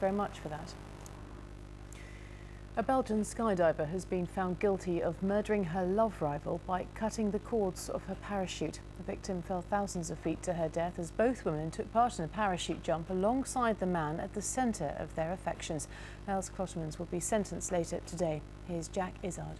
very much for that. A Belgian skydiver has been found guilty of murdering her love rival by cutting the cords of her parachute. The victim fell thousands of feet to her death as both women took part in a parachute jump alongside the man at the centre of their affections. Els Klottemans will be sentenced later today. Here's Jack Izzard.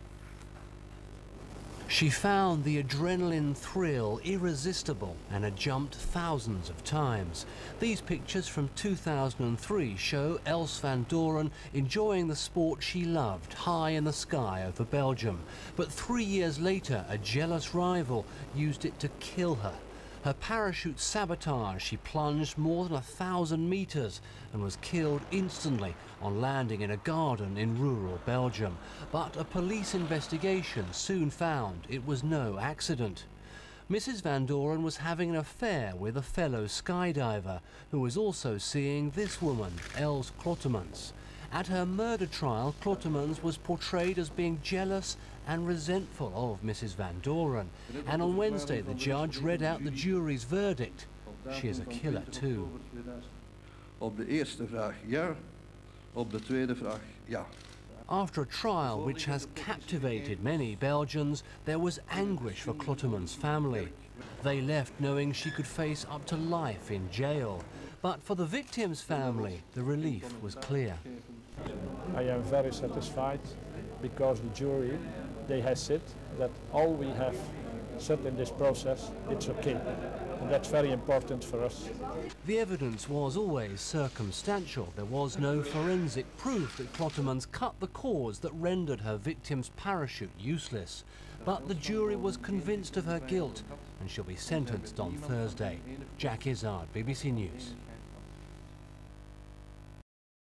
She found the adrenaline thrill irresistible and had jumped thousands of times. These pictures from 2003 show Els van Doren enjoying the sport she loved high in the sky over Belgium. But 3 years later, a jealous rival used it to kill her. Her parachute sabotage, she plunged more than 1,000 meters and was killed instantly on landing in a garden in rural Belgium. But a police investigation soon found it was no accident. Mrs. van Doren was having an affair with a fellow skydiver who was also seeing this woman, Els Klottemans. At her murder trial, Klottemans was portrayed as being jealous and resentful of Mrs. van Doren. And on Wednesday, the judge read out the jury's verdict. She is a killer too. Op de eerste vraag ja, op de tweede vraag ja. After a trial which has captivated many Belgians, there was anguish for Klottemans' family. They left knowing she could face up to life in jail. But for the victim's family, the relief was clear. I am very satisfied because the jury, they have said that all we have said in this process, it's okay. And that's very important for us. The evidence was always circumstantial. There was no forensic proof that Klottemans cut the cords that rendered her victim's parachute useless. But the jury was convinced of her guilt and she'll be sentenced on Thursday. Jack Izzard, BBC News.